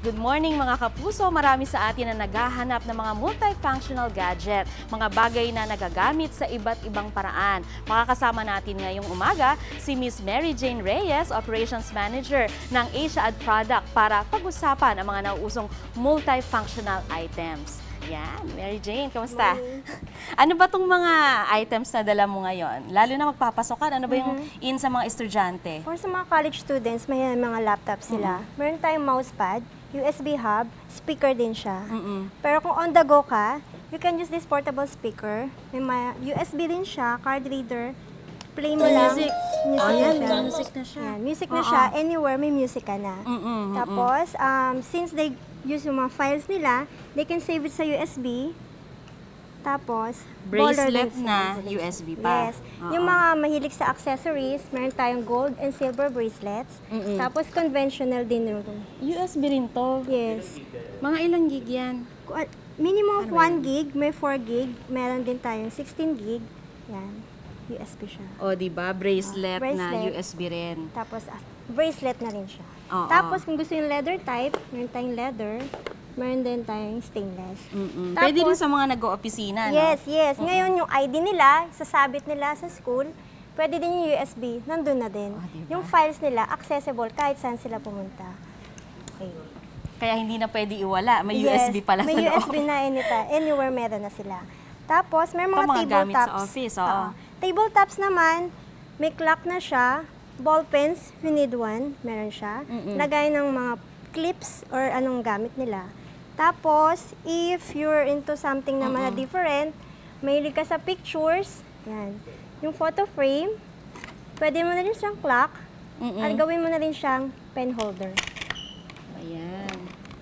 Good morning mga kapuso! Marami sa atin na naghahanap ng mga multifunctional gadget, mga bagay na nagagamit sa iba't ibang paraan. Makakasama natin ngayong umaga si Miss Mary Jane Reyes, Operations Manager ng Asia Ad Product para pag-usapan ang mga nauusong multifunctional items. Yan, Mary Jane, kamusta? Ano ba tong mga items na dala mo ngayon? Lalo na magpapasok ka, ano ba yung in sa mga estudyante? Or sa mga college students, may mga laptops sila. Meron tayong mousepad, USB hub, speaker din siya. Pero kung on the go ka, you can use this portable speaker. May USB din siya, card reader. Play mo lang. Music. Music na siya. Music na siya. Anywhere may music ka na. Tapos, since they use yung mga files nila, they can save it sa USB. Tapos, bracelet na USB pa. Yes. Yung mga mahilig sa accessories, meron tayong gold and silver bracelets. Tapos, conventional din yung USB rin to? Yes. Mga ilang gig yan? Minimum 1 gig, may 4 gig. Meron din tayong 16 gig. Yan. USB siya. O, diba? Bracelet na USB rin. Tapos, bracelet na rin siya. Tapos, kung gusto yung leather type, meron tayong leather. Meron din tayong stainless. Tapos, pwede rin sa mga nag-o-opisina, no? Yes, yes. Ngayon, yung ID nila, sasabit nila sa school, pwede din yung USB, nandun na din. Diba? Yung files nila, accessible kahit saan sila pumunta. Okay. Kaya hindi na pwede iwala. May USB pala sa loob. May USB na anywhere meron na sila. Tapos, may mga gamit tabletops. sa office, Tabletops naman, may clock na siya. Ball pens, if you need one, meron siya. Lagay ng mga clips or anong gamit nila. Tapos, if you're into something naman na different, mahilig ka sa pictures, yan. Yung photo frame, pwede mo na rin siyang clock, at gawin mo na rin siyang pen holder. Ayan.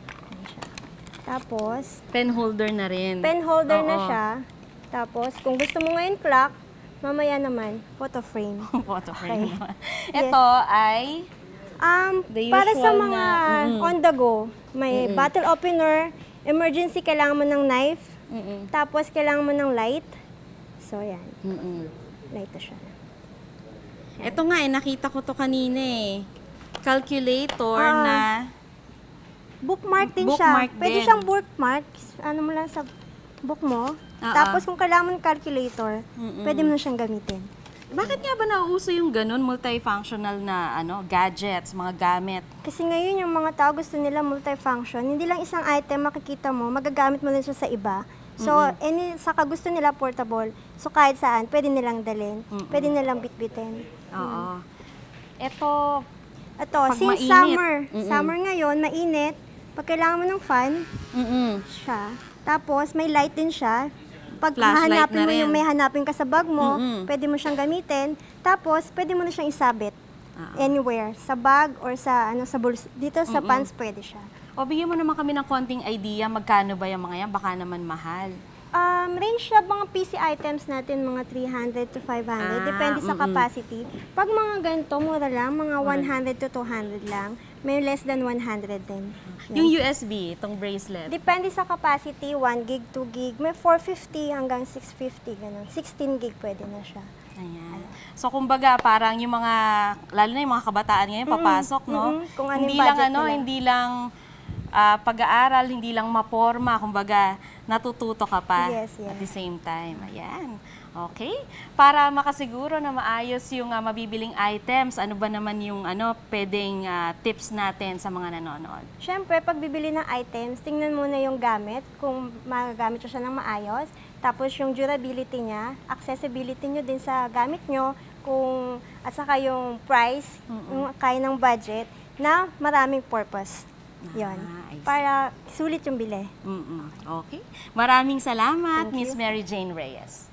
Tapos, pen holder na rin. Pen holder na siya. Tapos, kung gusto mo ngayon clock, mamaya naman, photo frame. Photo frame naman. Ito ay para sa mga on the go, may bottle opener, emergency kailangan mo ng knife, tapos kailangan mo ng light. So, yan. Light na siya. Ito nga nakita ko to kanina Calculator na bookmark din siya. Pwede siyang bookmark. Ano mo lang sa book mo. Tapos kung kailangan mo ng calculator, pwede mo na siyang gamitin. Bakit nga ba nauuso yung ganun, multifunctional na gadgets, mga gamit? Kasi ngayon yung mga tao gusto nila multifunction. Hindi lang isang item makikita mo, magagamit mo din siya sa iba. So, saka gusto nila portable. So, kahit saan, pwede nilang dalhin. Pwede nilang bitbitin. Oo. Ito, since mainit. summer ngayon, mainit, pag kailangan mo ng fan, siya. Tapos, may light din siya. Pag hahanapin mo yung may hanapin ka sa bag mo, pwede mo siyang gamitin. Tapos, pwede mo na siyang isabit anywhere. Sa bag or sa bulsa. Dito sa pants, pwede siya. O, bigyan mo naman kami ng konting idea, magkano ba yung mga yan? Baka naman mahal. Range siya mga PC items natin, mga 300 to 500. Depende sa capacity. Pag mga ganito, mura lang, mga 100 to 200 lang. May less than 100 din. Yung USB, itong bracelet? Depende sa capacity, 1 gig, 2 gig. May 450 hanggang 650, ganun. 16 gig pwede na siya. Ayan. So, kumbaga, parang yung mga, lalo na yung mga kabataan ngayon, papasok, no? Kung ano hindi yung lang, budget nila. hindi lang pag-aaral, hindi lang maporma, kumbaga, natututo ka pa at the same time. Ayan. Okay? Para makasiguro na maayos yung mabibiling items, ano ba naman yung pwedeng tips natin sa mga nanonood? Siyempre, pag bibili ng items, tingnan muna yung gamit, kung magagamit siya ng maayos. Tapos yung durability niya, accessibility nyo din sa gamit nyo, at saka yung price, yung kaya ng budget, na maraming purpose. Yun. Para sulit yung bili. Okay. Maraming salamat, Miss Mary Jane Reyes.